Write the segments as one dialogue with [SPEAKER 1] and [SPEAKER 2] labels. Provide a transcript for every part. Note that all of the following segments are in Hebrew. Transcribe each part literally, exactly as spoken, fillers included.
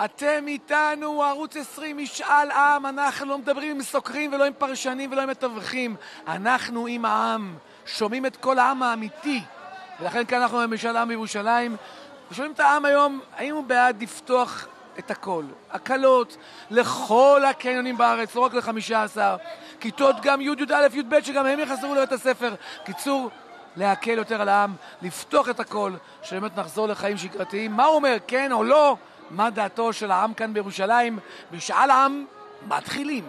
[SPEAKER 1] אתם איתנו, ערוץ עשרים, משאל עם, אנחנו לא מדברים עם סוקרים ולא עם פרשנים ולא עם מתווכים, אנחנו עם העם, שומעים את כל העם האמיתי, ולכן כאן אנחנו במשאל עם בירושלים, ושומעים את העם היום, האם הוא בעד לפתוח את הכל, הקלות לכל הקניונים בארץ, לא רק ל-חמישה עשר, כיתות גם י' י' א' י' ב' שגם הם יחזרו לבית הספר, קיצור, להקל יותר על העם, לפתוח את הכל, שבאמת נחזור לחיים שגרתיים, מה הוא אומר, כן או לא? מה דעתו של העם כאן בירושלים? משאל עם, מתחילים.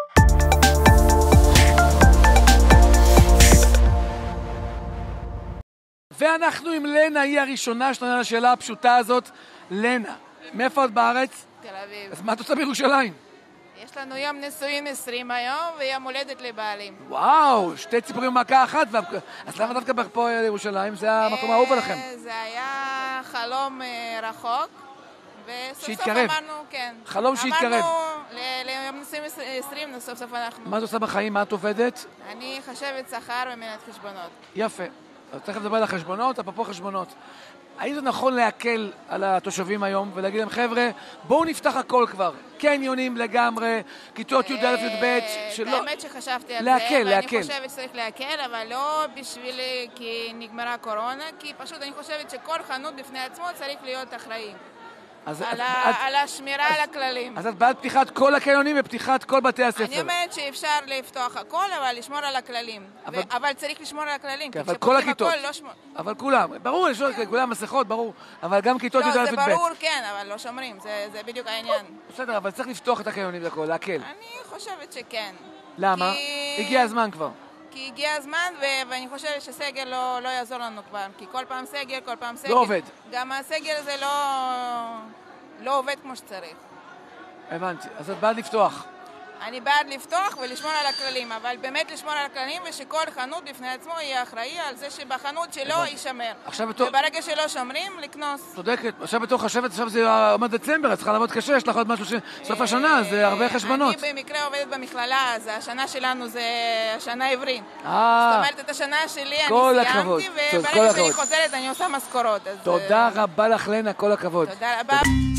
[SPEAKER 1] ואנחנו עם לנה, היא הראשונה שתענה לשאלה הפשוטה הזאת. לנה, מאיפה את בארץ?
[SPEAKER 2] תל אביב.
[SPEAKER 1] אז מה את עושה בירושלים?
[SPEAKER 2] יש לנו יום נישואים עשרים היום ויום הולדת לבעלים.
[SPEAKER 1] וואו, שתי ציפורים במכה אחת. אז למה דווקא פה לירושלים? זה המקום האהוב עליכם.
[SPEAKER 2] זה היה חלום רחוק.
[SPEAKER 1] שהתקרב.
[SPEAKER 2] אמרנו, כן.
[SPEAKER 1] חלום שהתקרב.
[SPEAKER 2] אמרנו ליום נישואים עשרים, סוף סוף אנחנו.
[SPEAKER 1] מה את עושה בחיים? מה את עובדת?
[SPEAKER 2] אני חשבת שכר ומנהלת חשבונות.
[SPEAKER 1] יפה. אז תכף נדבר על החשבונות, אפרופו חשבונות. האם זה נכון להקל על התושבים היום ולהגיד להם, חבר'ה, בואו נפתח הכל כבר. קניונים לגמרי, כיתות י' א' י' ב' שלא...
[SPEAKER 2] האמת שחשבתי על
[SPEAKER 1] להקל,
[SPEAKER 2] זה,
[SPEAKER 1] להקל.
[SPEAKER 2] ואני חושבת שצריך להקל, אבל לא בשביל כי נגמרה קורונה, כי פשוט אני חושבת שכל חנות בפני עצמו צריך להיות אחראי.
[SPEAKER 1] אז
[SPEAKER 2] על,
[SPEAKER 1] את,
[SPEAKER 2] ה...
[SPEAKER 1] את,
[SPEAKER 2] על השמירה
[SPEAKER 1] אז,
[SPEAKER 2] על הכללים.
[SPEAKER 1] אז את בעד פתיחת כל הקניונים ופתיחת כל בתי הספר.
[SPEAKER 2] אני אומרת שאפשר לפתוח הכל, אבל לשמור על הכללים.
[SPEAKER 1] אבל,
[SPEAKER 2] ו... אבל צריך לשמור על הכללים.
[SPEAKER 1] כן, אבל כל הכיתות.
[SPEAKER 2] הכל, לא שמור...
[SPEAKER 1] אבל כולם, ברור, יש כן. כולם מסכות, ברור. אבל גם כיתות
[SPEAKER 2] לא,
[SPEAKER 1] י' א' י' ב'.
[SPEAKER 2] זה ברור, כן, אבל לא שומרים, זה, זה בדיוק העניין.
[SPEAKER 1] בסדר, אבל צריך לפתוח את הקניונים לכל, להקל.
[SPEAKER 2] אני חושבת שכן.
[SPEAKER 1] למה?
[SPEAKER 2] כי...
[SPEAKER 1] הגיע הזמן כבר.
[SPEAKER 2] כי הגיע הזמן, ו... ואני חושבת שסגל לא, לא יעזור לנו כבר. כי כל פעם סגל, כל פעם סגל.
[SPEAKER 1] לא עובד.
[SPEAKER 2] גם הסגל הזה לא... לא עובד כמו שצריך.
[SPEAKER 1] הבנתי, אז את בעד לפתוח.
[SPEAKER 2] אני בעד לפתוח ולשמור על הכללים, אבל באמת לשמור על הכללים ושכל חנות בפני עצמו יהיה אחראי על זה שבחנות שלו יישמר.
[SPEAKER 1] בתור...
[SPEAKER 2] וברגע שלא שומרים, לקנוס.
[SPEAKER 1] צודקת, עכשיו בתור חשבת, עכשיו זה עומד דצמבר, את צריכה לעבוד קשה, יש לך עוד משהו שסוף השנה, זה הרבה חשבונות.
[SPEAKER 2] אני במקרה עובדת במכללה, אז השנה שלנו זה השנה העברית. זאת
[SPEAKER 1] אה,
[SPEAKER 2] אומרת, את השנה שלי אני
[SPEAKER 1] הכבוד.
[SPEAKER 2] סיימתי, וברגע שאני חוזרת אני עושה משכורות.
[SPEAKER 1] תודה רבה לך לנה, כל הכבוד.
[SPEAKER 2] תודה רבה.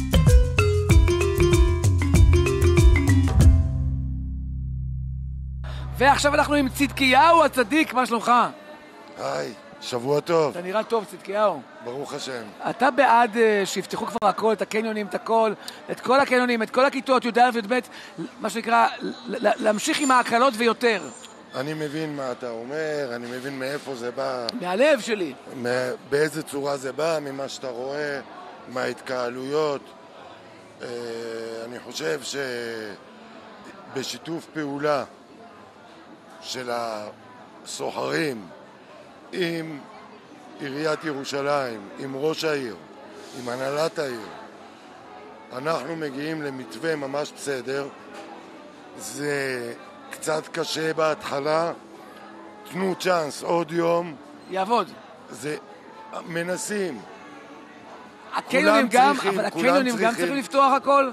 [SPEAKER 1] ועכשיו אנחנו עם צדקיהו הצדיק, מה שלומך?
[SPEAKER 3] היי, שבוע טוב.
[SPEAKER 1] אתה נראה טוב, צדקיהו.
[SPEAKER 3] ברוך השם.
[SPEAKER 1] אתה בעד uh, שיפתחו כבר הכל, את הקניונים, את הכל, את כל הקניונים, את כל הכיתות, י' א' י' ב', מה שנקרא, להמשיך עם ההקלות ויותר.
[SPEAKER 3] אני מבין מה אתה אומר, אני מבין מאיפה זה בא.
[SPEAKER 1] מהלב שלי.
[SPEAKER 3] באיזה צורה זה בא, ממה שאתה רואה, מההתקהלויות. Uh, אני חושב שבשיתוף פעולה של הסוחרים עם עיריית ירושלים, עם ראש העיר, עם הנהלת העיר, אנחנו מגיעים למתווה ממש בסדר. זה קצת קשה בהתחלה, תנו צ'אנס עוד יום.
[SPEAKER 1] יעבוד.
[SPEAKER 3] זה מנסים.
[SPEAKER 1] הקניונים גם,
[SPEAKER 3] צריכים,
[SPEAKER 1] אבל הקניונים גם צריכים לפתוח הכל?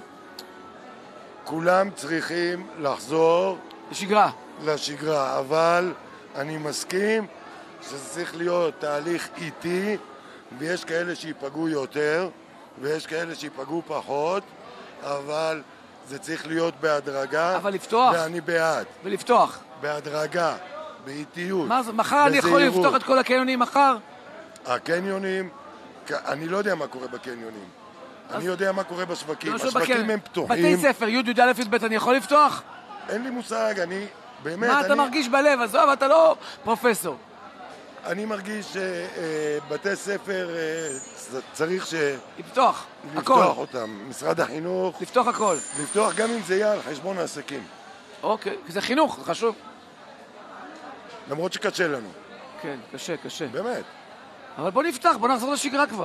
[SPEAKER 3] כולם צריכים לחזור
[SPEAKER 1] לשגרה.
[SPEAKER 3] לשגרה, אבל אני מסכים שזה צריך להיות תהליך איטי, ויש כאלה שיפגעו יותר ויש כאלה שיפגעו פחות, אבל זה צריך להיות בהדרגה.
[SPEAKER 1] אבל לפתוח.
[SPEAKER 3] ואני בעד.
[SPEAKER 1] ולפתוח.
[SPEAKER 3] בהדרגה, באיטיות.
[SPEAKER 1] מה זה? מחר אני יכול לפתוח את כל הקניונים מחר?
[SPEAKER 3] הקניונים, אני לא יודע מה קורה בקניונים. אני יודע מה קורה בשווקים. השווקים הם פתוחים.
[SPEAKER 1] בתי ספר, י' י' א' י' ב', אני יכול לפתוח?
[SPEAKER 3] אין לי מושג, אני... באמת,
[SPEAKER 1] מה אתה
[SPEAKER 3] אני...
[SPEAKER 1] מרגיש בלב? עזוב, אתה לא פרופסור.
[SPEAKER 3] אני מרגיש שבתי ספר צריך ש...
[SPEAKER 1] לפתוח, הכל.
[SPEAKER 3] לפתוח אותם. משרד החינוך...
[SPEAKER 1] לפתוח הכל.
[SPEAKER 3] לפתוח גם אם זה יהיה על חשבון העסקים.
[SPEAKER 1] אוקיי, כי זה חינוך, זה חשוב.
[SPEAKER 3] למרות שקשה לנו.
[SPEAKER 1] כן, קשה, קשה.
[SPEAKER 3] באמת.
[SPEAKER 1] אבל בוא נפתח, בוא נחזור לשגרה כבר.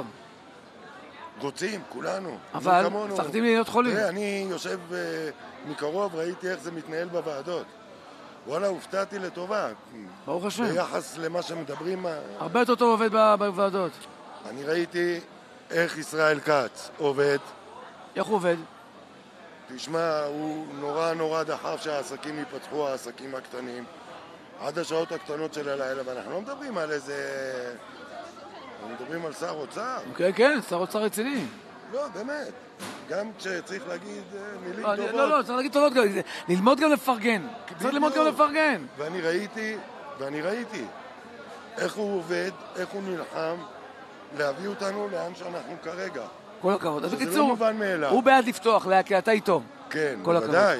[SPEAKER 3] רוצים, כולנו.
[SPEAKER 1] אבל מפחדים להיות חולים.
[SPEAKER 3] תראה, אני יושב מקרוב, ראיתי איך זה מתנהל בוועדות. וואלה, הופתעתי לטובה.
[SPEAKER 1] ברוך השם.
[SPEAKER 3] ביחס למה שמדברים...
[SPEAKER 1] הרבה יותר טוב עובד בוועדות.
[SPEAKER 3] אני ראיתי איך ישראל כץ עובד.
[SPEAKER 1] איך הוא עובד?
[SPEAKER 3] תשמע, הוא נורא נורא דחף שהעסקים ייפתחו, העסקים הקטנים, עד השעות הקטנות של הלילה, ואנחנו לא מדברים על איזה... אנחנו מדברים על שר אוצר.
[SPEAKER 1] כן, כן, שר אוצר רציני.
[SPEAKER 3] לא, באמת. גם כשצריך להגיד מילים
[SPEAKER 1] לא,
[SPEAKER 3] טובות.
[SPEAKER 1] לא, לא, צריך להגיד טובות גם. ללמוד גם לפרגן. צריך ללמוד גם לפרגן.
[SPEAKER 3] ואני ראיתי, ואני ראיתי איך הוא עובד, איך הוא נלחם להביא אותנו לאן שאנחנו כרגע.
[SPEAKER 1] כל הכבוד. אז
[SPEAKER 3] זה
[SPEAKER 1] בקיצור,
[SPEAKER 3] לא מובן מאליו.
[SPEAKER 1] הוא בעד לפתוח, כי אתה איתו.
[SPEAKER 3] כן,
[SPEAKER 1] כל הכבוד.
[SPEAKER 3] בוודאי.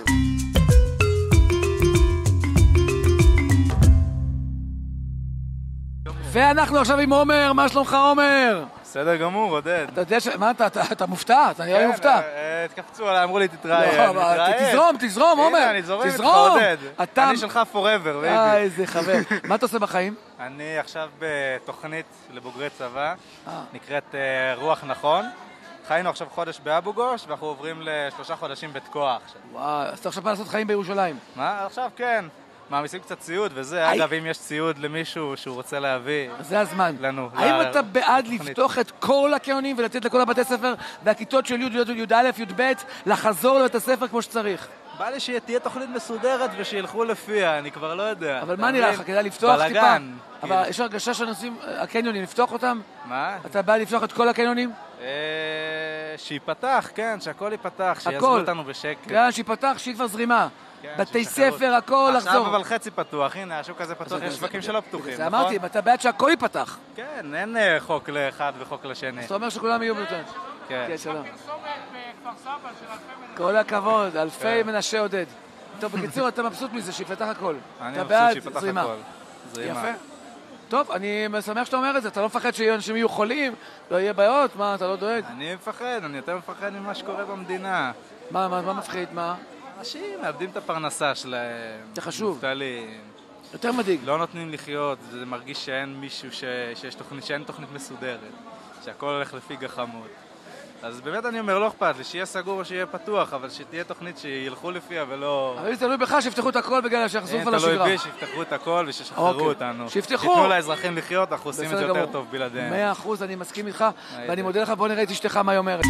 [SPEAKER 1] ואנחנו עכשיו עם עומר, מה שלומך עומר?
[SPEAKER 4] בסדר גמור, עודד.
[SPEAKER 1] אתה יודע ש... מה אתה, אתה מופתע? אתה נראה לי מופתע.
[SPEAKER 4] כן, התקפצו עליי, אמרו לי תתראיין.
[SPEAKER 1] תזרום, תזרום, עומר.
[SPEAKER 4] הנה, אני זורם איתך, עודד.
[SPEAKER 1] אתה...
[SPEAKER 4] אני שלך forever,
[SPEAKER 1] אה,
[SPEAKER 4] בייבי.
[SPEAKER 1] איזה חבר. מה אתה עושה בחיים?
[SPEAKER 4] אני עכשיו בתוכנית לבוגרי צבא, נקראת רוח נכון. חיינו עכשיו חודש באבו גוש, ואנחנו עוברים לשלושה חודשים בתקוע עכשיו.
[SPEAKER 1] וואו, אז אתה עכשיו בא לעשות חיים בירושלים.
[SPEAKER 4] מה? עכשיו כן. מעמיסים קצת ציוד וזה, אגב, אם יש ציוד למישהו שהוא רוצה להביא
[SPEAKER 1] זה הזמן.
[SPEAKER 4] לנו.
[SPEAKER 1] האם אתה בעד לפתוח את כל הקניונים ולתת לכל הבתי ספר והכיתות של י' י' י' י' י' לחזור לבית הספר כמו שצריך?
[SPEAKER 4] בא לי שתהיה תוכנית מסודרת ושילכו לפיה, אני כבר לא יודע.
[SPEAKER 1] אבל מה נראה לך? כדאי לפתוח טיפה?
[SPEAKER 4] בלגן.
[SPEAKER 1] אבל יש הרגשה שנוסעים, הקניונים, לפתוח אותם?
[SPEAKER 4] מה?
[SPEAKER 1] אתה בעד לפתוח את כל הקניונים?
[SPEAKER 4] שיפתח, כן, שהכל ייפתח, שיעזבו אותנו בשקט.
[SPEAKER 1] כן, שיפתח, שיהיה כבר זרימה. בתי ספר, הכל לחזור.
[SPEAKER 4] עכשיו אבל חצי פתוח, הנה, השוק הזה פתוח, יש שווקים שלא פתוחים, נכון?
[SPEAKER 1] זה אמרתי, אתה בעד שהכל ייפתח.
[SPEAKER 4] כן, אין חוק לאחד וחוק לשני.
[SPEAKER 1] אז אתה אומר שכולם יהיו בלתן.
[SPEAKER 4] כן.
[SPEAKER 1] כן, שלום. כל הכבוד, אלפי מנשה עודד. טוב, בקיצור, אתה מבסוט מזה, שיפתח הכל.
[SPEAKER 4] אני מבסוט שיפתח הכל.
[SPEAKER 1] יפה. טוב, אני שמח שאתה אומר את זה, אתה לא מפחד שאנשים יהיו חולים, לא יהיה בעיות, מה, אתה לא דואג?
[SPEAKER 4] אני מפחד, אני יותר מפחד ממה שקורה במדינה.
[SPEAKER 1] מה, מה מפחיד, מה?
[SPEAKER 4] אנשים מאבדים את הפרנסה שלהם.
[SPEAKER 1] זה חשוב.
[SPEAKER 4] מובטלים.
[SPEAKER 1] יותר מדאיג.
[SPEAKER 4] לא נותנים לחיות, זה מרגיש שאין מישהו ש... שיש תוכנית, שאין תוכנית מסודרת, שהכל הולך לפי גחמות. אז באמת אני אומר, לא אכפת לי, שיהיה סגור או שיהיה פתוח, אבל שתהיה תוכנית שילכו לפיה ולא...
[SPEAKER 1] אבל זה תלוי בך שיפתחו את הכל בגלל שיחזרו על השגרה.
[SPEAKER 4] תלוי בי, שיפתחו את הכל ושישחררו אותנו.
[SPEAKER 1] שיפתחו.
[SPEAKER 4] שיתנו לאזרחים לחיות, אנחנו עושים את זה יותר טוב בלעדיהם.
[SPEAKER 1] מאה אחוז, אני מסכים איתך, ואני מודה לך, בוא נראה את אשתך מה היא אומרת.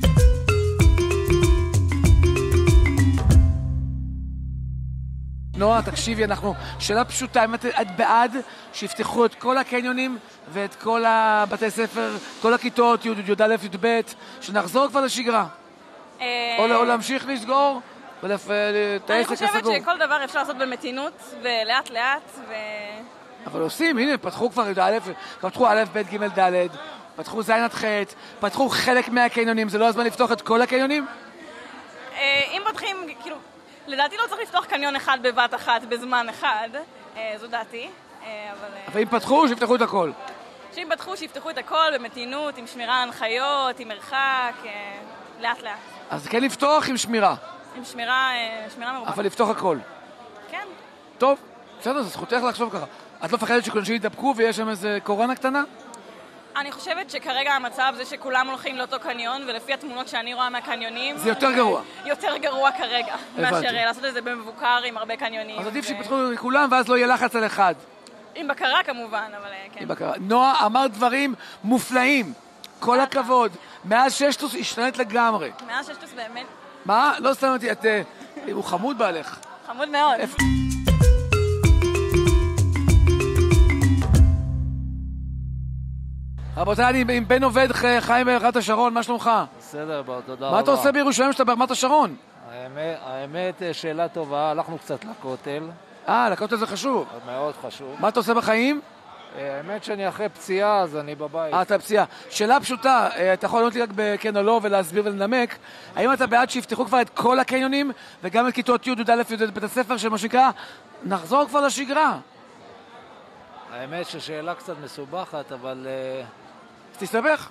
[SPEAKER 1] נועה, תקשיבי, אנחנו, שאלה פשוטה, אם את בעד שיפתחו את כל הקניונים ואת כל הבתי ספר, כל הכיתות, י' י' א' י' ב', שנחזור כבר לשגרה? או להמשיך לסגור ולטייס את הסגור?
[SPEAKER 5] אני חושבת שכל דבר אפשר לעשות במתינות ולאט לאט ו...
[SPEAKER 1] אבל עושים, הנה, פתחו כבר י' א', פתחו א', ב', ג', ד', פתחו ז' עד ח', פתחו חלק מהקניונים, זה לא הזמן לפתוח את כל הקניונים?
[SPEAKER 5] אם פותחים, כאילו... לדעתי לא צריך לפתוח קניון אחד בבת אחת בזמן אחד, זו דעתי, אבל...
[SPEAKER 1] אבל אם פתחו, שיפתחו את הכל.
[SPEAKER 5] שאם פתחו, שיפתחו את הכל במתינות, עם שמירה על הנחיות, עם מרחק, לאט לאט.
[SPEAKER 1] אז כן לפתוח עם שמירה.
[SPEAKER 5] עם שמירה, שמירה מרובה.
[SPEAKER 1] אבל לפתוח הכל.
[SPEAKER 5] כן.
[SPEAKER 1] טוב, בסדר, זה זכותך לחשוב ככה. את לא מפחדת שאנשים ידבקו ויש שם איזה קורונה קטנה?
[SPEAKER 5] אני חושבת שכרגע המצב זה שכולם הולכים לאותו קניון, ולפי התמונות שאני רואה מהקניונים...
[SPEAKER 1] זה יותר גרוע.
[SPEAKER 5] יותר גרוע כרגע, מאשר לעשות את זה במבוקר עם הרבה קניונים.
[SPEAKER 1] אז עדיף שיפתחו לכולם, ואז לא יהיה לחץ על אחד.
[SPEAKER 5] עם בקרה כמובן, אבל כן. עם בקרה.
[SPEAKER 1] נועה, אמרת דברים מופלאים. כל הכבוד. מאז ששטוס השתנת לגמרי.
[SPEAKER 5] מאז ששטוס באמת.
[SPEAKER 1] מה? לא סתם אותי, את... הוא חמוד בעלך.
[SPEAKER 5] חמוד מאוד.
[SPEAKER 1] רבותיי, אני עם בן עובד חיים ברמת השרון, מה שלומך?
[SPEAKER 6] בסדר, תודה רבה.
[SPEAKER 1] מה אתה עושה בירושלים שאתה ברמת השרון?
[SPEAKER 6] האמת, שאלה טובה, הלכנו קצת לכותל.
[SPEAKER 1] אה, לכותל זה חשוב.
[SPEAKER 6] מאוד חשוב.
[SPEAKER 1] מה אתה עושה בחיים?
[SPEAKER 6] האמת שאני אחרי פציעה, אז אני בבית.
[SPEAKER 1] אה, אתה פציעה. שאלה פשוטה, אתה יכול לענות לי רק בכן או לא ולהסביר ולנמק, האם אתה בעד שיפתחו כבר את כל הקניונים וגם את כיתות י' י' א' י' בית הספר, שמה שנקרא, נחזור כבר לשגרה?
[SPEAKER 6] האמת ששאלה קצת מסובכת, אבל...
[SPEAKER 1] תסתבך?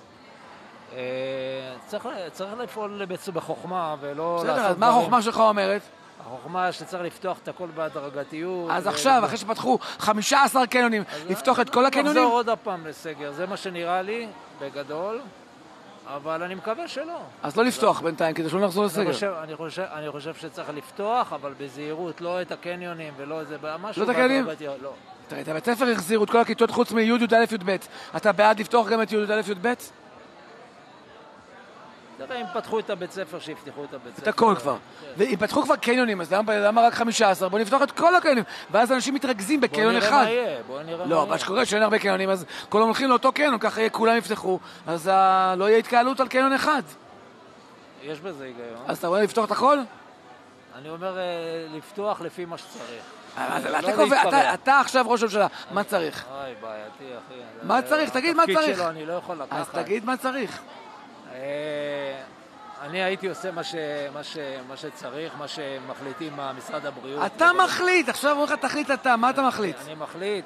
[SPEAKER 6] צריך לפעול בחוכמה ולא
[SPEAKER 1] לעשות דברים. מה החוכמה שלך אומרת?
[SPEAKER 6] החוכמה שצריך לפתוח את הכל בהדרגתיות.
[SPEAKER 1] אז עכשיו, אחרי שפתחו חמישה עשר קניונים, לפתוח את כל הקניונים?
[SPEAKER 6] נחזור עוד הפעם לסגר, זה מה שנראה לי, בגדול, אבל אני מקווה שלא. אז
[SPEAKER 1] לא לפתוח בינתיים, כדי שלא נחזור לסגר.
[SPEAKER 6] אני חושב שצריך לפתוח, אבל בזהירות, לא את הקניונים ולא איזה...
[SPEAKER 1] לא את הקניונים?
[SPEAKER 6] לא.
[SPEAKER 1] תראה, את הבית ספר החזירו את כל הכיתות חוץ מ-י' י' א' י' ב'. אתה בעד לפתוח גם את י' י' א' י' ב'?
[SPEAKER 6] תראה, אם פתחו את הבית ספר, שיפתחו את הבית ספר.
[SPEAKER 1] את הכל כבר. ואם פתחו כבר קניונים, אז למה רק חמישה עשר? בואו נפתוח את כל הקניונים. ואז אנשים מתרכזים בקניון אחד.
[SPEAKER 6] בואו נראה מה יהיה, בואו נראה מה יהיה.
[SPEAKER 1] לא, מה שקורה שאין הרבה קניונים, אז כולם הולכים לאותו קניון, ככה כולם יפתחו, אז לא יהיה התקהלות על קניון אחד.
[SPEAKER 6] יש בזה היגיון.
[SPEAKER 1] אז אתה אומר לפתוח את הכל?
[SPEAKER 6] אני אומר לפתוח לפי מה שצריך.
[SPEAKER 1] אתה עכשיו ראש הממשלה, מה צריך?
[SPEAKER 6] אוי, בעייתי, אחי.
[SPEAKER 1] מה צריך? תגיד מה צריך.
[SPEAKER 6] התפקיד שלו אני לא יכול לקחת.
[SPEAKER 1] אז תגיד מה צריך.
[SPEAKER 6] אני הייתי עושה מה שצריך, מה שמחליטים משרד הבריאות.
[SPEAKER 1] אתה מחליט, עכשיו אומרים לך תחליט אתה, מה אתה מחליט?
[SPEAKER 6] אני מחליט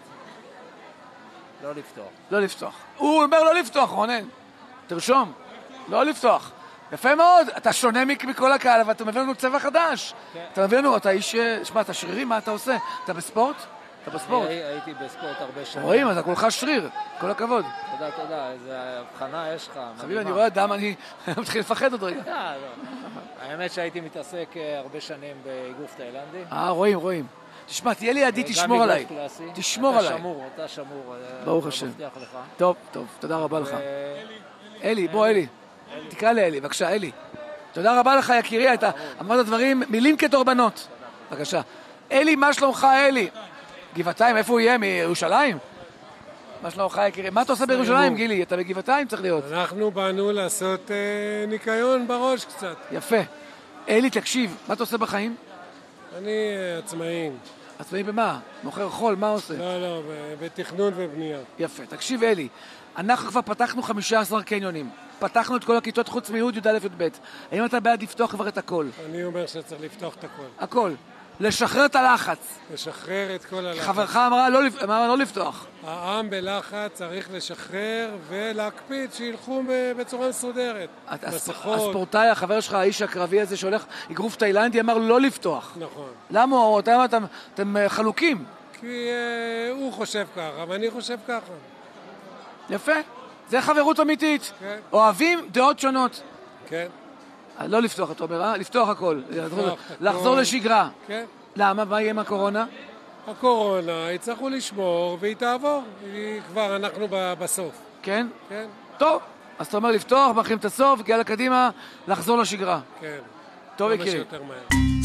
[SPEAKER 6] לא לפתוח.
[SPEAKER 1] לא לפתוח. הוא אומר לא לפתוח, רונן. תרשום, לא לפתוח. יפה מאוד, אתה שונה מכל הקהל, אבל אתה מביא לנו צבע חדש. אתה מביא לנו, אתה איש, שמע, אתה שרירי, מה אתה עושה? אתה בספורט? אתה בספורט?
[SPEAKER 6] הייתי בספורט הרבה שנים.
[SPEAKER 1] רואים, אתה כולך שריר, כל הכבוד.
[SPEAKER 6] תודה, תודה, איזה הבחנה יש לך.
[SPEAKER 1] חביב, אני רואה אדם, אני מתחיל לפחד עוד רגע.
[SPEAKER 6] האמת שהייתי מתעסק הרבה שנים באיגוף תאילנדי.
[SPEAKER 1] אה, רואים, רואים. תשמע, תהיה לי ידי, תשמור עליי. תשמור עליי.
[SPEAKER 6] אתה שמור, אתה שמור.
[SPEAKER 1] ברוך השם. טוב, טוב, תודה רבה לך. אלי, בוא, אלי. תקרא לאלי, בבקשה, אלי. תודה רבה לך, יקירי, אתה אמרת דברים, מילים כתורבנות. בבקשה. אלי, מה שלומך, אלי? גבעתיים, איפה הוא יהיה? מירושלים? מה שלומך, יקירי? מה אתה עושה בירושלים, גילי? אתה בגבעתיים צריך להיות.
[SPEAKER 7] אנחנו באנו לעשות ניקיון בראש קצת.
[SPEAKER 1] יפה. אלי, תקשיב, מה אתה עושה בחיים?
[SPEAKER 7] אני עצמאי.
[SPEAKER 1] עצמאי במה? מוכר חול, מה עושה?
[SPEAKER 7] לא, לא, בתכנון ובנייה.
[SPEAKER 1] יפה. תקשיב, אלי, אנחנו כבר פתחנו חמישה עשר קניונים. פתחנו את כל הכיתות חוץ מיוד, י"א י"ב. האם אתה בעד לפתוח כבר את הכל?
[SPEAKER 7] אני אומר שצריך לפתוח את הכל.
[SPEAKER 1] הכל. לשחרר את הלחץ.
[SPEAKER 7] לשחרר את כל הלחץ.
[SPEAKER 1] חברך אמרה לא, אמרה לא לפתוח.
[SPEAKER 7] העם בלחץ צריך לשחרר ולהקפיד שילכו בצורה מסודרת. מסכות.
[SPEAKER 1] הספורטאי, החבר שלך, האיש הקרבי הזה שהולך אגרוף תאילנדי, אמר לא לפתוח.
[SPEAKER 7] נכון.
[SPEAKER 1] למה? אתם, אתם, אתם חלוקים.
[SPEAKER 7] כי uh, הוא חושב ככה, ואני חושב ככה.
[SPEAKER 1] יפה. זה חברות אמיתית.
[SPEAKER 7] כן.
[SPEAKER 1] אוהבים דעות שונות.
[SPEAKER 7] כן.
[SPEAKER 1] לא לפתוח, אתה אומר, אה? לפתוח הכל.
[SPEAKER 7] לפתוח
[SPEAKER 1] לחזור
[SPEAKER 7] הכל.
[SPEAKER 1] לשגרה.
[SPEAKER 7] כן.
[SPEAKER 1] למה? מה יהיה עם הקורונה?
[SPEAKER 7] הקורונה, יצטרכו לשמור והיא תעבור. היא כבר, אנחנו בסוף.
[SPEAKER 1] כן?
[SPEAKER 7] כן.
[SPEAKER 1] טוב. אז אתה אומר לפתוח, מאחרים את הסוף, יאללה קדימה, לחזור לשגרה.
[SPEAKER 7] כן.
[SPEAKER 1] טוב,
[SPEAKER 7] כמה
[SPEAKER 1] יקירי.
[SPEAKER 7] שיותר מהר.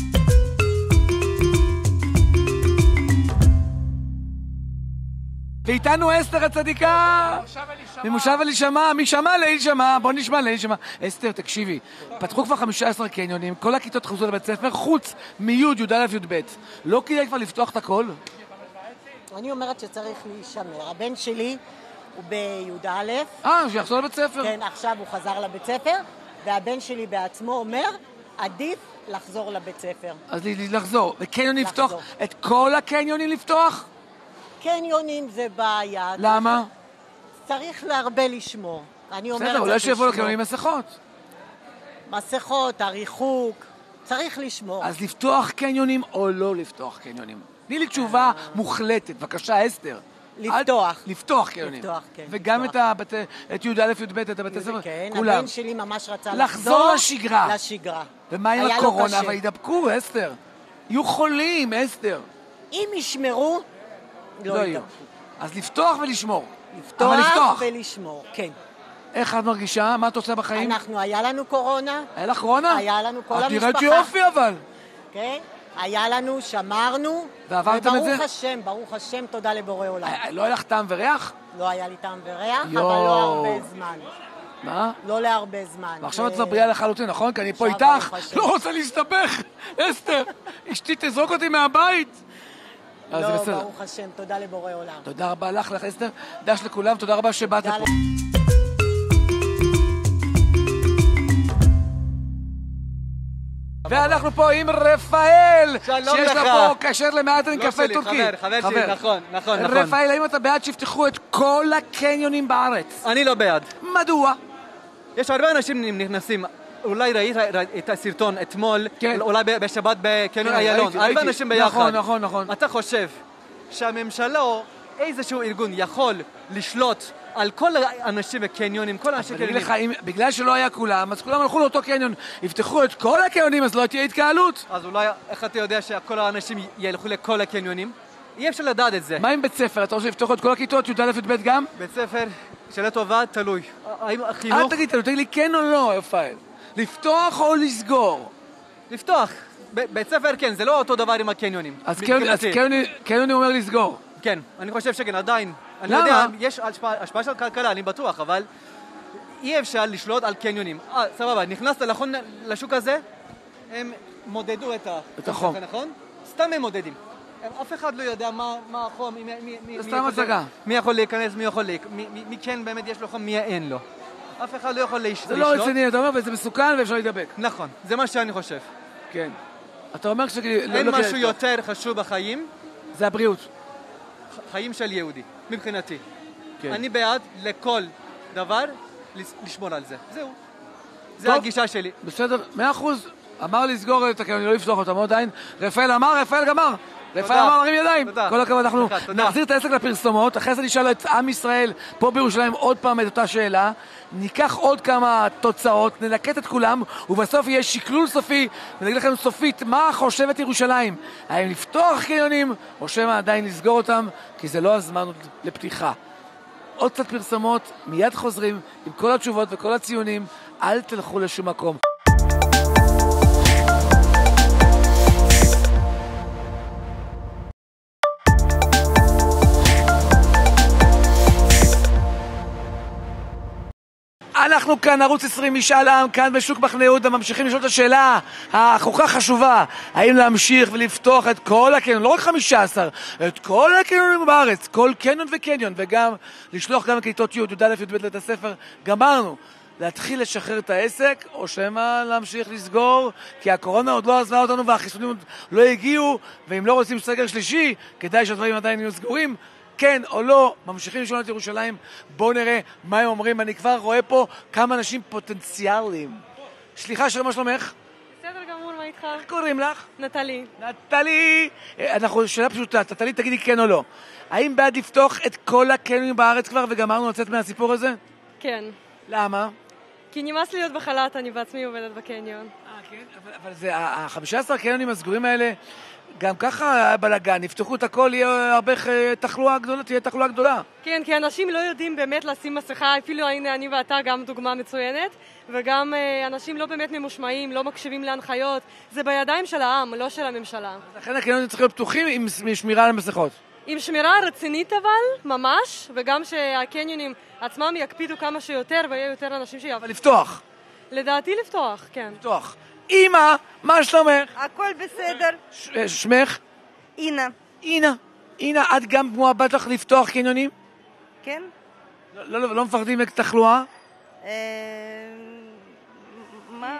[SPEAKER 1] ואיתנו אסתר הצדיקה ממושב אלישמע, מי שמע לאלישמע, בוא נשמע לאלישמע. אסתר, תקשיבי, פתחו כבר חמישה עשר קניונים, כל הכיתות חזרו לבית ספר, חוץ מיוד, י"א י"ב. לא כדאי כבר לפתוח את הכל?
[SPEAKER 8] אני אומרת שצריך להישמר. הבן שלי הוא בי"א.
[SPEAKER 1] אה, שיחזור לבית ספר.
[SPEAKER 8] כן, עכשיו הוא חזר לבית ספר, והבן שלי בעצמו אומר, עדיף לחזור לבית ספר.
[SPEAKER 1] אז לחזור. וקניונים לפתוח? את כל הקניונים לפתוח?
[SPEAKER 8] קניונים זה בעיה.
[SPEAKER 1] למה?
[SPEAKER 8] צריך להרבה לשמור. אני אומרת...
[SPEAKER 1] בסדר, אולי שיבואו לקניונים מסכות.
[SPEAKER 8] מסכות, הריחוק, צריך לשמור.
[SPEAKER 1] אז לפתוח קניונים או לא לפתוח קניונים? תני לי תשובה מוחלטת, בבקשה, אסתר.
[SPEAKER 8] לפתוח.
[SPEAKER 1] לפתוח קניונים.
[SPEAKER 8] לפתוח, כן.
[SPEAKER 1] וגם את י"א י"ב, את הבתי ספר,
[SPEAKER 8] כן,
[SPEAKER 1] כולם.
[SPEAKER 8] הבן שלי ממש רצה
[SPEAKER 1] לחזור לשגרה.
[SPEAKER 8] לשגרה.
[SPEAKER 1] ומה עם הקורונה והידבקו, אסתר? יהיו חולים, אסתר.
[SPEAKER 8] אם ישמרו, לא ידבקו.
[SPEAKER 1] אז לפתוח ולשמור.
[SPEAKER 8] לפתוח ולשמור, כן.
[SPEAKER 1] איך את מרגישה? מה את עושה בחיים?
[SPEAKER 8] אנחנו, היה לנו קורונה.
[SPEAKER 1] היה לך קורונה?
[SPEAKER 8] היה לנו כל המשפחה.
[SPEAKER 1] את נראית יופי אבל.
[SPEAKER 8] כן, היה לנו, שמרנו.
[SPEAKER 1] ועברתם את זה?
[SPEAKER 8] וברוך השם, ברוך השם, תודה לבורא עולם.
[SPEAKER 1] לא היה לך טעם וריח?
[SPEAKER 8] לא היה לי טעם וריח, אבל לא הרבה זמן.
[SPEAKER 1] מה?
[SPEAKER 8] לא להרבה זמן.
[SPEAKER 1] ועכשיו את כבר בריאה לחלוטין, נכון? כי אני פה איתך, לא רוצה להסתבך. אסתר, אשתי תזרוק אותי מהבית.
[SPEAKER 8] לא, ברוך השם, תודה לבורא עולם.
[SPEAKER 1] תודה רבה לך, לך אסתר. דש לכולם, תודה רבה שבאת פה. ואנחנו פה עם רפאל, שיש לה פה קשר למעטן קפה טורקי.
[SPEAKER 9] חבר שלי, נכון, נכון, נכון.
[SPEAKER 1] רפאל, האם אתה בעד שיפתחו את כל הקניונים בארץ?
[SPEAKER 9] אני לא בעד.
[SPEAKER 1] מדוע?
[SPEAKER 9] יש הרבה אנשים נכנסים. אולי ראית את הסרטון אתמול, אולי בשבת בקניון איילון. הרבה אנשים ביחד.
[SPEAKER 1] נכון, נכון, נכון.
[SPEAKER 9] אתה חושב שהממשלה או איזשהו ארגון יכול לשלוט על כל האנשים בקניונים, כל האנשים בקניונים.
[SPEAKER 1] בגלל שלא היה כולם, אז כולם הלכו לאותו קניון, יפתחו את כל הקניונים, אז לא תהיה התקהלות.
[SPEAKER 9] אז אולי, איך אתה יודע שכל האנשים ילכו לכל הקניונים? אי אפשר לדעת את זה.
[SPEAKER 1] מה עם בית ספר? אתה רוצה לפתוח את כל הכיתות, י"א י"ב גם?
[SPEAKER 9] בית ספר, שאלה טובה, תלוי. האם החינוך...
[SPEAKER 1] אל תגיד, תגיד לי כן או לא, רפאל. לפתוח או לסגור?
[SPEAKER 9] לפתוח. בית ספר כן, זה לא אותו דבר עם הקניונים.
[SPEAKER 1] אז קניונים אומר לסגור.
[SPEAKER 9] כן, אני חושב שכן, עדיין.
[SPEAKER 1] למה?
[SPEAKER 9] אני יודע, יש השפעה של כלכלה, אני בטוח, אבל אי אפשר לשלוט על קניונים. אה, סבבה, נכנסת נכון לשוק הזה, הם מודדו את,
[SPEAKER 1] את החום.
[SPEAKER 9] נכון? סתם הם מודדים. אף אחד לא יודע מה, מה החום, מי, מי, מי,
[SPEAKER 1] זה סתם הצגה.
[SPEAKER 9] מי יכול להיכנס, מי יכול להיכנס, מי, מי, מי כן באמת יש לו חום, מי אין לו. אף אחד לא יכול לשלוט.
[SPEAKER 1] זה לא רציני, אתה אומר, וזה מסוכן ואפשר להידבק.
[SPEAKER 9] נכון, זה מה שאני חושב.
[SPEAKER 1] כן. אתה אומר שכאילו...
[SPEAKER 9] אין לא משהו יותר חשוב בחיים.
[SPEAKER 1] זה הבריאות.
[SPEAKER 9] חיים של יהודי, מבחינתי.
[SPEAKER 1] כן.
[SPEAKER 9] אני בעד לכל דבר לשמור על זה. זהו. זה הגישה שלי.
[SPEAKER 1] בסדר, מאה אחוז. אמר לסגור את הקניון, לא לפתוח אותם עדיין. רפאל אמר, רפאל גמר. רפאל אמר להרים ידיים. כל הכבוד, אנחנו נחזיר את העסק לפרסומות. אחרי זה נשאל את עם ישראל פה בירושלים עוד פעם את אותה שאלה. ניקח עוד כמה תוצאות, נלקט את כולם, ובסוף יהיה שקלול סופי, ונגיד לכם סופית מה חושבת ירושלים. האם לפתוח קניונים, או שמה עדיין לסגור אותם, כי זה לא הזמן לפתיחה. עוד קצת פרסומות, מיד חוזרים עם כל התשובות וכל הציונים. אל תלכו לשום מקום. אנחנו כאן, ערוץ עשרים משאל עם, כאן בשוק מחנה יהודה, ממשיכים לשאול את השאלה הכל כך חשובה, האם להמשיך ולפתוח את כל הקניון, לא רק חמישה עשר, את כל הקניונים בארץ, כל קניון וקניון, וגם לשלוח גם כיתות י' י"א י"ב לבית הספר. גמרנו להתחיל לשחרר את העסק, או שמה להמשיך לסגור, כי הקורונה עוד לא עזבה אותנו והחיסונים עוד לא הגיעו, ואם לא רוצים סגר שלישי, כדאי שהדברים עדיין יהיו סגורים. כן או לא, ממשיכים לשאול את ירושלים. בואו נראה מה הם אומרים. אני כבר רואה פה כמה אנשים פוטנציאליים. סליחה, שמה שלומך?
[SPEAKER 10] בסדר גמור, מה איתך?
[SPEAKER 1] איך קוראים לך?
[SPEAKER 10] נטלי.
[SPEAKER 1] נטלי! אנחנו, שאלה פשוטה, נטלי, תגידי כן או לא. האם בעד לפתוח את כל הקניונים בארץ כבר וגמרנו לצאת מהסיפור הזה?
[SPEAKER 10] כן.
[SPEAKER 1] למה?
[SPEAKER 10] כי נמאס לי להיות בחל"ת, אני בעצמי עובדת בקניון.
[SPEAKER 1] אה, כן? אבל, אבל זה, ה-חמישה עשר הקניונים הסגורים האלה, גם ככה בלגן, יפתחו את הכל, יהיה הרבה תחלואה גדולה, תהיה תחלואה גדולה.
[SPEAKER 10] כן, כי אנשים לא יודעים באמת לשים מסכה, אפילו הנה אני ואתה גם דוגמה מצוינת, וגם אנשים לא באמת ממושמעים, לא מקשיבים להנחיות, זה בידיים של העם, לא של הממשלה.
[SPEAKER 1] לכן הקניונים צריכים להיות פתוחים עם שמירה על המסכות.
[SPEAKER 10] עם שמירה רצינית אבל, ממש, וגם שהקניונים עצמם יקפידו כמה שיותר ויהיה יותר אנשים שיעבדו.
[SPEAKER 1] אבל לפתוח.
[SPEAKER 10] לדעתי לפתוח, כן.
[SPEAKER 1] לפתוח. אמא, מה שלומך?
[SPEAKER 11] הכל בסדר.
[SPEAKER 1] ש- שמך?
[SPEAKER 11] אינה.
[SPEAKER 1] אינה. אינה, את גם כמו הבת לך לפתוח קניונים?
[SPEAKER 11] כן.
[SPEAKER 1] לא, לא, לא מפחדים מתחלואה?
[SPEAKER 11] מה?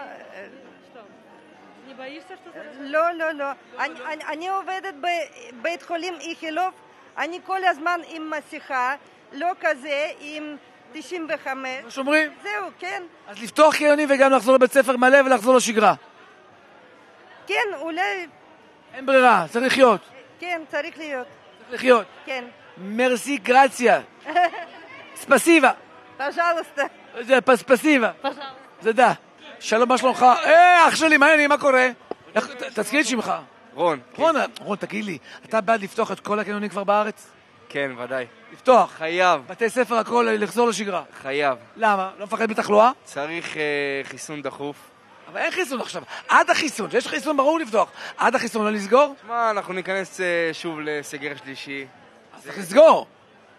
[SPEAKER 11] לא, לא, לא. אני עובדת בבית חולים איכילוב. אני כל הזמן עם מסכה, לא כזה, עם תשעים וחמש.
[SPEAKER 1] מה שאומרים?
[SPEAKER 11] זהו, כן.
[SPEAKER 1] אז לפתוח קניונים וגם לחזור לבית ספר מלא ולחזור לשגרה.
[SPEAKER 11] כן, אולי...
[SPEAKER 1] אין ברירה, צריך לחיות.
[SPEAKER 11] כן, צריך להיות.
[SPEAKER 1] צריך לחיות.
[SPEAKER 11] כן.
[SPEAKER 1] מרסי גרציה. ספסיבה.
[SPEAKER 11] פז'לוסטה.
[SPEAKER 1] זה פספסיבה. זה דה. שלום, מה שלומך? אה, אח שלי, מה העניינים, מה קורה? תזכיר את שמך.
[SPEAKER 12] רון.
[SPEAKER 1] רון, רון, תגיד לי, אתה בעד לפתוח את כל הקניונים כבר בארץ?
[SPEAKER 12] כן, ודאי.
[SPEAKER 1] לפתוח?
[SPEAKER 12] חייב.
[SPEAKER 1] בתי ספר, הכל, לחזור לשגרה?
[SPEAKER 12] חייב.
[SPEAKER 1] למה? לא מפחד בתחלואה?
[SPEAKER 12] צריך אה, חיסון דחוף.
[SPEAKER 1] אבל אין חיסון עכשיו. עד החיסון, שיש חיסון ברור לפתוח. עד החיסון לא לסגור?
[SPEAKER 12] תשמע, אנחנו ניכנס אה, שוב לסגר שלישי.
[SPEAKER 1] אז צריך לסגור.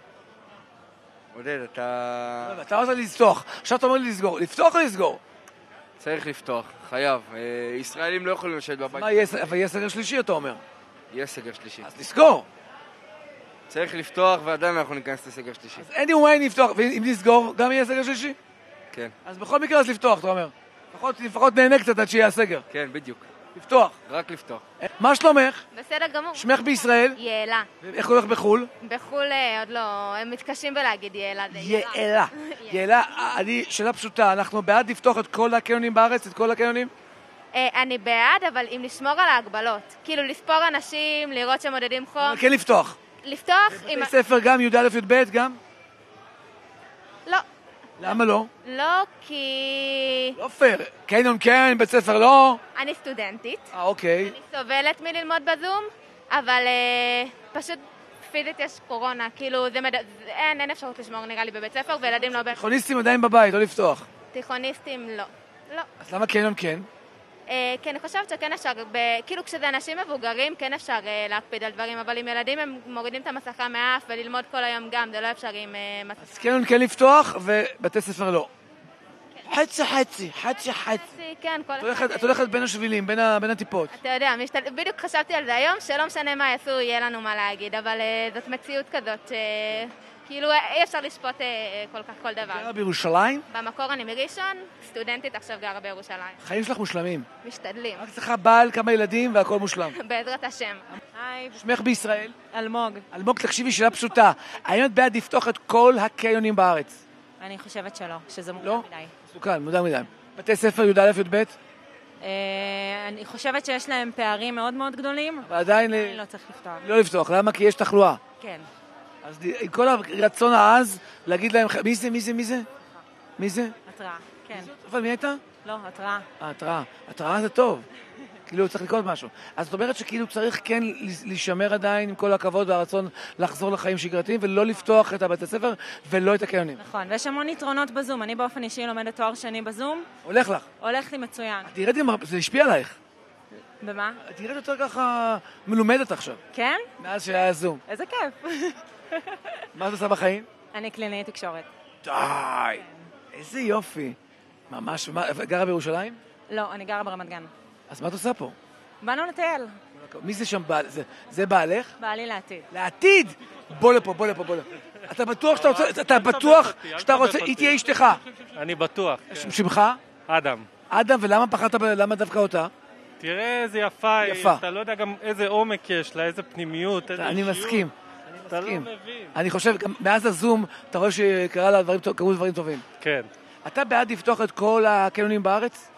[SPEAKER 12] עודד, אתה...
[SPEAKER 1] אתה רוצה לפתוח. עכשיו אתה אומר לי לסגור. לפתוח או לסגור?
[SPEAKER 12] צריך לפתוח, חייב. אה, ישראלים לא יכולים לשבת בבית.
[SPEAKER 1] מה, אבל יהיה סגר שלישי, אתה אומר?
[SPEAKER 12] יהיה סגר שלישי.
[SPEAKER 1] אז לסגור.
[SPEAKER 12] צריך לפתוח ועדיין אנחנו ניכנס לסגר שלישי.
[SPEAKER 1] אז אין לי וואי נפתוח, ואם נסגור, גם יהיה סגר שלישי?
[SPEAKER 12] כן.
[SPEAKER 1] אז בכל מקרה אז לפתוח, אתה אומר. לפחות, לפחות נהנה קצת עד שיהיה הסגר.
[SPEAKER 12] כן, בדיוק.
[SPEAKER 1] לפתוח.
[SPEAKER 12] רק לפתוח.
[SPEAKER 1] מה שלומך?
[SPEAKER 13] בסדר גמור.
[SPEAKER 1] שמך בישראל?
[SPEAKER 13] יעלה.
[SPEAKER 1] איך הולך בחול?
[SPEAKER 13] בחול עוד לא, הם מתקשים בלהגיד יעלה.
[SPEAKER 1] יעלה. יעלה, אני, שאלה פשוטה, אנחנו בעד לפתוח את כל הקניונים בארץ, את כל הקניונים?
[SPEAKER 13] אני בעד, אבל אם לשמור על ההגבלות. כאילו לספור אנשים, לראות שמודדים חום.
[SPEAKER 1] כן לפתוח.
[SPEAKER 13] לפתוח
[SPEAKER 1] בבתי ספר גם, י' א' י' ב' גם?
[SPEAKER 13] לא.
[SPEAKER 1] למה לא?
[SPEAKER 13] לא, כי...
[SPEAKER 1] לא פייר. קניון כן, בית ספר לא?
[SPEAKER 13] אני סטודנטית.
[SPEAKER 1] אה, אוקיי.
[SPEAKER 13] אני סובלת מללמוד בזום, אבל אה, פשוט פיזית יש קורונה. כאילו, זה מד... אין, אין אפשרות לשמור נראה לי בבית ספר, וילדים לא...
[SPEAKER 1] תיכוניסטים עדיין בבית, לא לפתוח.
[SPEAKER 13] תיכוניסטים לא. לא.
[SPEAKER 1] אז למה קניון כן?
[SPEAKER 13] אה, כי אני חושבת שכן אפשר, ב... כאילו כשזה אנשים מבוגרים כן אפשר אה, להקפיד על דברים, אבל עם ילדים הם מורידים את המסכה מהאף וללמוד כל היום גם, זה לא אפשר עם... אה, מס...
[SPEAKER 1] אז קניון כן לפתוח ובתי ספר לא. חצי חצי, חצי חצי.
[SPEAKER 13] חצי, כן, כל
[SPEAKER 1] את הולכת- את הולכת בין השבילים, בין ה- בין הטיפות.
[SPEAKER 13] אתה יודע, משתל... בדיוק חשבתי על זה היום, שלא משנה מה יעשו, יהיה לנו מה להגיד, אבל uh, זאת מציאות כזאת, שכאילו אי אפשר לשפוט uh, כל כך כל דבר.
[SPEAKER 1] גרה בירושלים?
[SPEAKER 13] במקור אני מראשון, סטודנטית, עכשיו גרה בירושלים.
[SPEAKER 1] החיים שלך מושלמים.
[SPEAKER 13] משתדלים.
[SPEAKER 1] רק צריכה בעל, כמה ילדים והכל מושלם.
[SPEAKER 13] בעזרת השם.
[SPEAKER 5] היי.
[SPEAKER 1] שמך בישראל?
[SPEAKER 5] אלמוג.
[SPEAKER 1] אלמוג, תקשיבי, שאלה פשוטה. האם את בעד לפתוח את כל הקניונים בארץ?
[SPEAKER 5] אני חושבת שלא, שזה מוקדם
[SPEAKER 1] לא?
[SPEAKER 5] מדי.
[SPEAKER 1] מסוכן, מודע מדי. בתי ספר י"א י"ב?
[SPEAKER 5] אה, אני חושבת שיש להם פערים מאוד מאוד גדולים.
[SPEAKER 1] אבל עדיין
[SPEAKER 5] לא צריך לפתוח.
[SPEAKER 1] לא לפתוח. למה? כי יש תחלואה.
[SPEAKER 5] כן.
[SPEAKER 1] אז עם כל הרצון העז להגיד להם, מי זה, מי זה, מי זה? מי זה?
[SPEAKER 5] התראה, כן.
[SPEAKER 1] אבל מי הייתה?
[SPEAKER 5] לא, התראה.
[SPEAKER 1] אה, התראה. התראה זה טוב. כאילו צריך לקרות משהו. אז זאת אומרת שכאילו צריך כן להישמר עדיין עם כל הכבוד והרצון לחזור לחיים שגרתיים ולא לפתוח את הבתי ספר ולא את הקניונים.
[SPEAKER 5] נכון, ויש המון יתרונות בזום. אני באופן אישי לומדת תואר שני בזום.
[SPEAKER 1] הולך לך.
[SPEAKER 5] הולך לי מצוין.
[SPEAKER 1] תראי, זה השפיע עלייך.
[SPEAKER 5] במה?
[SPEAKER 1] תראי יותר ככה מלומדת עכשיו.
[SPEAKER 5] כן?
[SPEAKER 1] מאז שהיה זום.
[SPEAKER 5] איזה כיף.
[SPEAKER 1] מה את עושה בחיים?
[SPEAKER 5] אני קלינאית תקשורת.
[SPEAKER 1] די. איזה יופי. ממש, מה, גרה בירושלים?
[SPEAKER 5] לא, אני גרה ברמת גן.
[SPEAKER 1] אז מה את עושה פה?
[SPEAKER 5] באנו לטייל.
[SPEAKER 1] מי זה שם בעל? זה, זה בעלך?
[SPEAKER 5] בעלי לעתיד.
[SPEAKER 1] לעתיד? בוא לפה, בוא לפה, בוא לפה. אתה בטוח שאתה רוצה, אתה בטוח שאתה רוצה, היא תהיה אשתך.
[SPEAKER 14] אני בטוח.
[SPEAKER 1] שמך?
[SPEAKER 14] אדם.
[SPEAKER 1] אדם, ולמה פחדת, למה דווקא אותה?
[SPEAKER 14] תראה איזה יפה היא.
[SPEAKER 1] יפה.
[SPEAKER 14] אתה לא יודע גם איזה עומק יש לה, איזה פנימיות, איזה
[SPEAKER 1] אני
[SPEAKER 14] אישיות.
[SPEAKER 1] מסכים.
[SPEAKER 14] אתה לא
[SPEAKER 1] מסכים.
[SPEAKER 14] מבין.
[SPEAKER 1] אני חושב, גם מאז הזום, אתה רואה שקרה לה דברים, קרו דברים טובים.
[SPEAKER 14] כן.
[SPEAKER 1] אתה בעד לפתוח את כל הקניונים בארץ?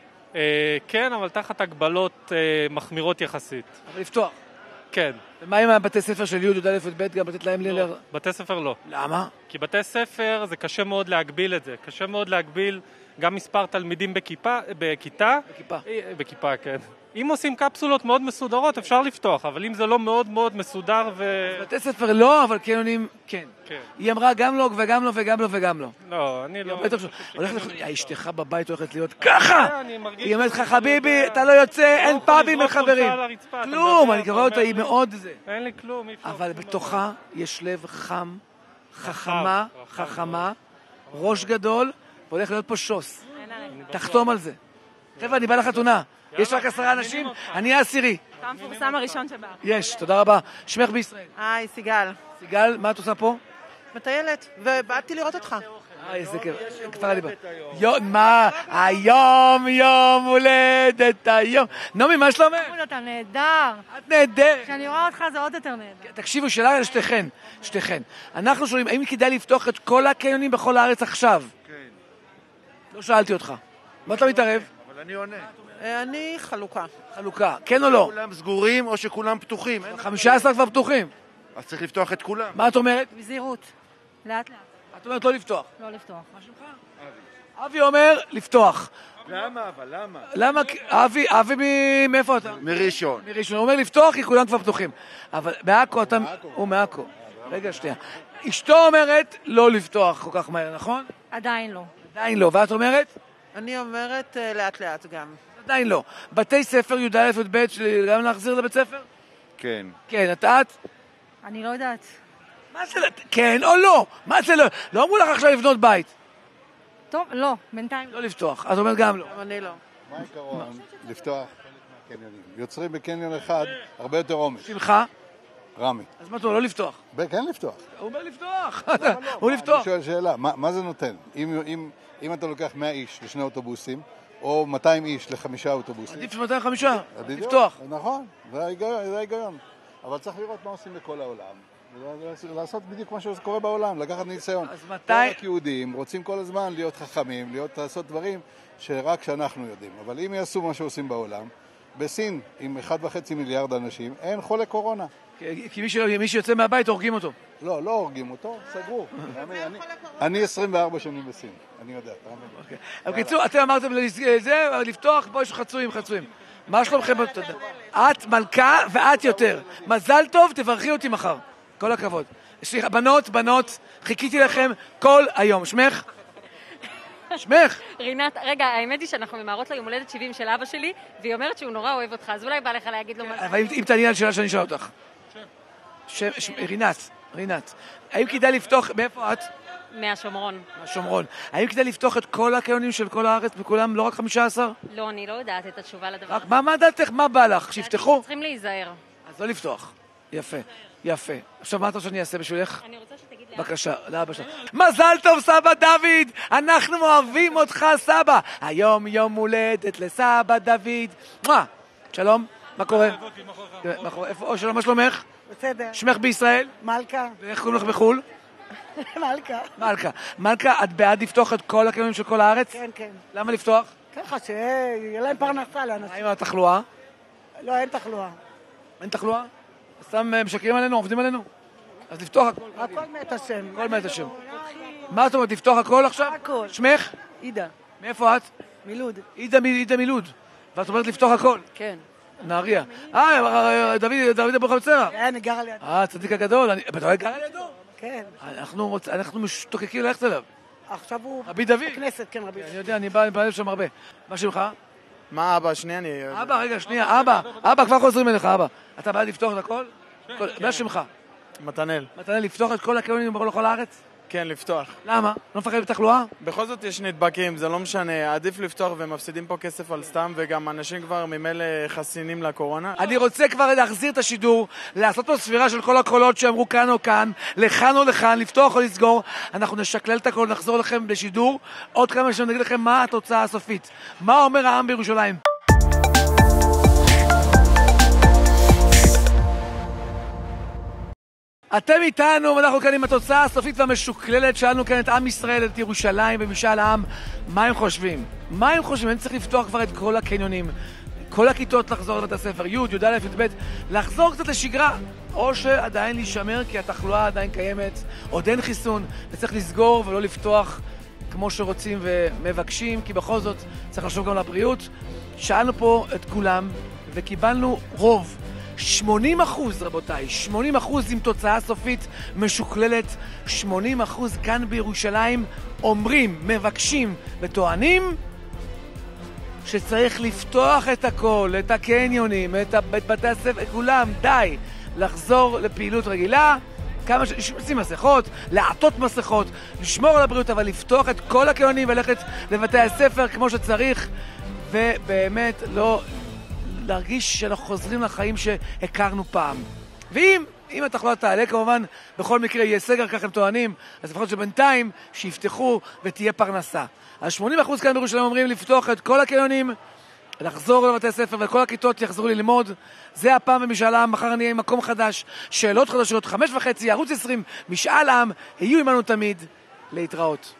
[SPEAKER 14] אה, כן, אבל תחת הגבלות אה, מחמירות יחסית.
[SPEAKER 1] אבל לפתוח.
[SPEAKER 14] כן.
[SPEAKER 1] ומה עם הבתי ספר של י' י"א י"ב, גם לתת להם
[SPEAKER 14] לא,
[SPEAKER 1] לילר?
[SPEAKER 14] בתי ספר לא.
[SPEAKER 1] למה?
[SPEAKER 14] כי בתי ספר זה קשה מאוד להגביל את זה. קשה מאוד להגביל גם מספר תלמידים בכיפה, בכיתה.
[SPEAKER 1] בכיפה.
[SPEAKER 14] אה, בכיפה, כן. אם עושים קפסולות מאוד מסודרות, אפשר לפתוח, אבל אם זה לא מאוד מאוד מסודר ו...
[SPEAKER 1] בתי ספר לא, אבל קניונים כן.
[SPEAKER 14] כן.
[SPEAKER 1] היא אמרה גם לא וגם לא וגם לא וגם לא.
[SPEAKER 14] לא, אני לא...
[SPEAKER 1] אשתך בבית הולכת להיות ככה! היא אומרת לך, חביבי, אתה לא יוצא, אין פאבים וחברים. כלום, אני קורא אותה, היא מאוד זה.
[SPEAKER 14] אין לי כלום.
[SPEAKER 1] אבל בתוכה יש לב חם, חכמה, חכמה, ראש גדול, והולך להיות פה שוס. תחתום על זה. חבר'ה, אני בא לחתונה. יש רק עשרה אנשים, אני העשירי.
[SPEAKER 5] אתה המפורסם הראשון שבא.
[SPEAKER 1] יש, תודה רבה. שמך בישראל.
[SPEAKER 15] היי, סיגל.
[SPEAKER 1] סיגל, מה את עושה פה?
[SPEAKER 15] מטיילת, ובאתי לראות אותך.
[SPEAKER 1] היי, איזה כיף. כפר הליבה. מה? היום יום הולדת היום. נעמי, מה שלומך?
[SPEAKER 16] אתה נהדר.
[SPEAKER 1] את נהדרת.
[SPEAKER 16] כשאני רואה אותך זה עוד יותר נהדר.
[SPEAKER 1] תקשיבו, שאלה על שתיכן. שתיכן. אנחנו שואלים, האם כדאי לפתוח את כל הקניונים בכל הארץ עכשיו?
[SPEAKER 17] כן.
[SPEAKER 1] לא שאלתי אותך. מה אתה מתערב?
[SPEAKER 17] אבל אני עונה.
[SPEAKER 15] אני חלוקה.
[SPEAKER 1] חלוקה, כן או לא?
[SPEAKER 17] כולם סגורים או שכולם פתוחים?
[SPEAKER 1] חמישה עשר כבר פתוחים.
[SPEAKER 17] אז צריך לפתוח את כולם.
[SPEAKER 1] מה את אומרת?
[SPEAKER 16] בזהירות. לאט לאט.
[SPEAKER 1] את אומרת לא לפתוח.
[SPEAKER 16] לא לפתוח. מה
[SPEAKER 1] שלומך? אבי אומר לפתוח.
[SPEAKER 17] למה אבל? למה?
[SPEAKER 1] למה? אבי, אבי מ... מאיפה אתה?
[SPEAKER 17] מראשון.
[SPEAKER 1] מראשון. הוא אומר לפתוח כי כולם כבר פתוחים. אבל בעכו אתה... הוא מעכו. רגע, שנייה. אשתו אומרת לא לפתוח כל כך מהר, נכון?
[SPEAKER 16] עדיין לא.
[SPEAKER 1] עדיין לא. ואת אומרת?
[SPEAKER 15] אני אומרת לאט לאט גם.
[SPEAKER 1] עדיין לא. בתי ספר י"א י"ב, גם להחזיר לבית ספר?
[SPEAKER 17] כן.
[SPEAKER 1] כן, את את?
[SPEAKER 16] אני לא יודעת.
[SPEAKER 1] מה זה לא? כן או לא? מה זה לא? לא אמרו לך עכשיו לבנות בית.
[SPEAKER 16] טוב, לא, בינתיים.
[SPEAKER 1] לא לפתוח. את אומרת גם לא.
[SPEAKER 15] גם אני לא.
[SPEAKER 18] מה העיקרון? לפתוח קניונים. יוצרים בקניון אחד הרבה יותר עומס.
[SPEAKER 1] שמך?
[SPEAKER 18] רמי.
[SPEAKER 1] אז מה אתה אומר? לא לפתוח.
[SPEAKER 18] כן לפתוח.
[SPEAKER 1] הוא אומר לפתוח. הוא לפתוח.
[SPEAKER 18] אני שואל שאלה, מה זה נותן? אם אתה לוקח מאה איש לשני אוטובוסים, או מאתיים איש לחמישה אוטובוסים.
[SPEAKER 1] עדיף מאתיים וחמישה, לפתוח.
[SPEAKER 18] נכון, זה ההיגיון. אבל צריך לראות מה עושים בכל העולם. לעשות בדיוק מה שקורה בעולם, לקחת ניסיון.
[SPEAKER 1] אז מתי...
[SPEAKER 18] רק יהודים רוצים כל הזמן להיות חכמים, להיות, לעשות דברים שרק שאנחנו יודעים. אבל אם יעשו מה שעושים בעולם, בסין, עם אחד וחצי מיליארד אנשים, אין חולה קורונה.
[SPEAKER 1] כי מי שיוצא מהבית הורגים אותו.
[SPEAKER 18] לא, לא הורגים אותו, סגרו. אני עשרים וארבע שנים בסין, אני יודע.
[SPEAKER 1] בקיצור, אתם אמרתם לזה, לפתוח, פה יש חצויים, חצויים. מה שלומכם? את מלכה ואת יותר. מזל טוב, תברכי אותי מחר. כל הכבוד. סליחה, בנות, בנות, חיכיתי לכם כל היום. שמך? שמך?
[SPEAKER 19] רינת, רגע, האמת היא שאנחנו ממהרות ליום הולדת שבעים של אבא שלי, והיא אומרת שהוא נורא אוהב אותך, אז אולי בא לך להגיד לו מה...
[SPEAKER 1] אבל אם תעני על שאלה שאני אשאל אותך. רינת, רינת. האם כדאי לפתוח, מאיפה את?
[SPEAKER 19] מהשומרון.
[SPEAKER 1] מהשומרון. האם כדי לפתוח את כל הקניונים של כל הארץ וכולם, לא רק חמישה עשר?
[SPEAKER 19] לא, אני לא יודעת את התשובה לדבר.
[SPEAKER 1] רק מה, מה דעתך? מה בא לך? שיפתחו?
[SPEAKER 19] צריכים להיזהר.
[SPEAKER 1] אז לא לפתוח. יפה, יפה. עכשיו מה אתה רוצה שאני אעשה בשבילך?
[SPEAKER 19] אני רוצה שתגיד לי...
[SPEAKER 1] בבקשה, לאבא שלך. מזל טוב סבא דוד! אנחנו אוהבים אותך סבא! היום יום הולדת לסבא דוד. מה? שלום, מה קורה? איפה, שלום, מה שלומך?
[SPEAKER 20] בסדר.
[SPEAKER 1] שמך בישראל?
[SPEAKER 20] מלכה.
[SPEAKER 1] ואיך קוראים לך בחו"ל?
[SPEAKER 20] מלכה.
[SPEAKER 1] מלכה. מלכה, את בעד לפתוח את כל הקניונים של כל הארץ?
[SPEAKER 20] כן, כן.
[SPEAKER 1] למה לפתוח?
[SPEAKER 20] ככה שיהיה להם פרנסה לאנשים.
[SPEAKER 1] מה עם התחלואה?
[SPEAKER 20] לא, אין תחלואה.
[SPEAKER 1] אין תחלואה? סתם משקרים עלינו, עובדים עלינו? אז לפתוח הכל.
[SPEAKER 20] הכל מת השם.
[SPEAKER 1] הכל מת השם. מה את אומרת, לפתוח הכל עכשיו?
[SPEAKER 20] הכל.
[SPEAKER 1] שמך?
[SPEAKER 20] עידה.
[SPEAKER 1] מאיפה את?
[SPEAKER 20] מילוד.
[SPEAKER 1] עידה מילוד. ואת אומרת לפתוח הכל?
[SPEAKER 20] כן.
[SPEAKER 1] נהריה. אה, דוד, דוד אבו חבצרה.
[SPEAKER 20] כן, אני גרה לידו.
[SPEAKER 1] אה, צדיק הגדול. אתה גרה לידו?
[SPEAKER 20] כן.
[SPEAKER 1] אנחנו משתוקקים ללכת אליו.
[SPEAKER 20] עכשיו הוא...
[SPEAKER 1] רבי דוד?
[SPEAKER 20] בכנסת, כן, רבי דוד.
[SPEAKER 1] אני יודע, אני בא אליו שם הרבה. מה שמך?
[SPEAKER 21] מה אבא? שנייה, אני...
[SPEAKER 1] אבא, רגע, שנייה, אבא. אבא, כבר חוזרים אליך, אבא. אתה בא לפתוח את הכל? מה שמך?
[SPEAKER 21] מתנאל.
[SPEAKER 1] מתנאל, לפתוח את כל הקניונים בכל הארץ?
[SPEAKER 21] כן, לפתוח.
[SPEAKER 1] למה? לא מפחד בתחלואה?
[SPEAKER 21] בכל זאת יש נדבקים, זה לא משנה. עדיף לפתוח ומפסידים פה כסף על סתם, וגם אנשים כבר ממילא חסינים לקורונה.
[SPEAKER 1] אני רוצה כבר להחזיר את השידור, לעשות פה ספירה של כל הקולות שאמרו כאן או כאן, לכאן או לכאן, לפתוח או לסגור. אנחנו נשקלל את הכל, נחזור לכם בשידור. עוד כמה שנים נגיד לכם מה התוצאה הסופית. מה אומר העם בירושלים? אתם איתנו, ואנחנו כאן עם התוצאה הסופית והמשוקללת. שאלנו כאן את עם ישראל, את ירושלים, במשאל העם, מה הם חושבים? מה הם חושבים? הם צריך לפתוח כבר את כל הקניונים, כל הכיתות לחזור לבית הספר, י', י' א', י' ב', לחזור קצת לשגרה, או שעדיין להישמר כי התחלואה עדיין קיימת, עוד אין חיסון, וצריך לסגור ולא לפתוח כמו שרוצים ומבקשים, כי בכל זאת צריך לחשוב גם לבריאות. שאלנו פה את כולם וקיבלנו רוב. שמונים אחוז, רבותיי, שמונים אחוז עם תוצאה סופית משוקללת. שמונים אחוז כאן בירושלים אומרים, מבקשים וטוענים שצריך לפתוח את הכל, את הקניונים, את בתי הספר, כולם, די, לחזור לפעילות רגילה, כמה ש... לשים מסכות, לעטות מסכות, לשמור על הבריאות, אבל לפתוח את כל הקניונים וללכת לבתי הספר כמו שצריך, ובאמת לא... להרגיש שאנחנו חוזרים לחיים שהכרנו פעם. ואם, אם התחלואה תעלה, כמובן, בכל מקרה יהיה סגר, כך הם טוענים, אז לפחות שבינתיים שיפתחו ותהיה פרנסה. אז שמונים אחוז כאן בירושלים אומרים לפתוח את כל הקניונים, לחזור לבתי ספר וכל הכיתות יחזרו ללמוד. זה הפעם במשאל העם, מחר נהיה עם מקום חדש, שאלות חדשות, חמש וחצי, ערוץ עשרים, משאל העם, יהיו עמנו תמיד, להתראות.